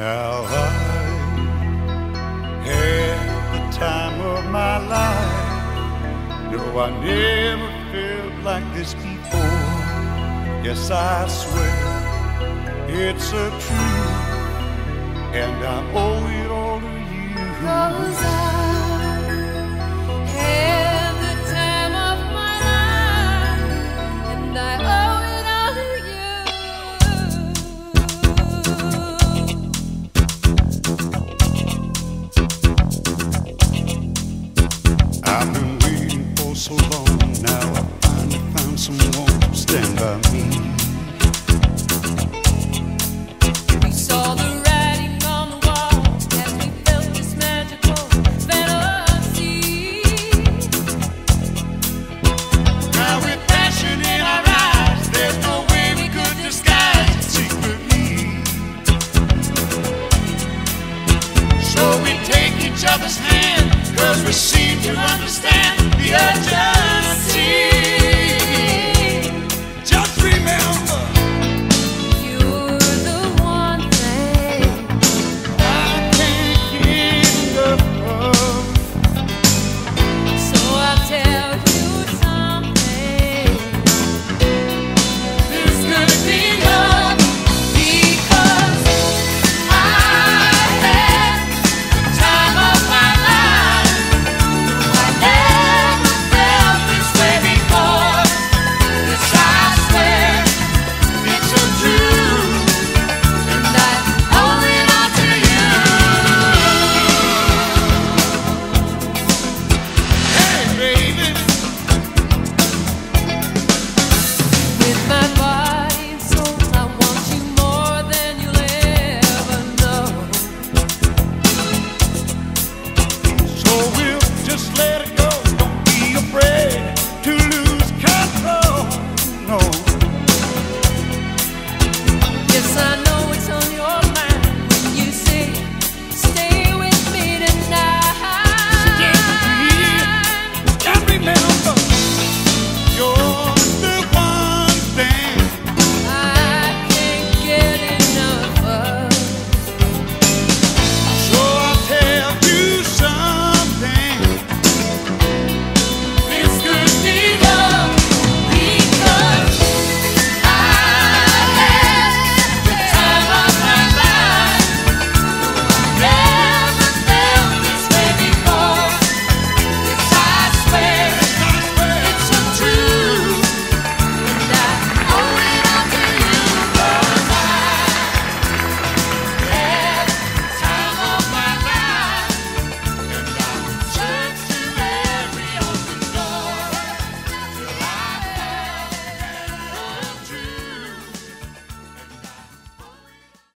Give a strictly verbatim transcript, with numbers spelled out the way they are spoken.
Now I had the time of my life. No, I never felt like this before. Yes, I swear it's a truth, and I owe it all to you. 'Cause I had the time of my life, and I owe it all to you. I've been waiting for so long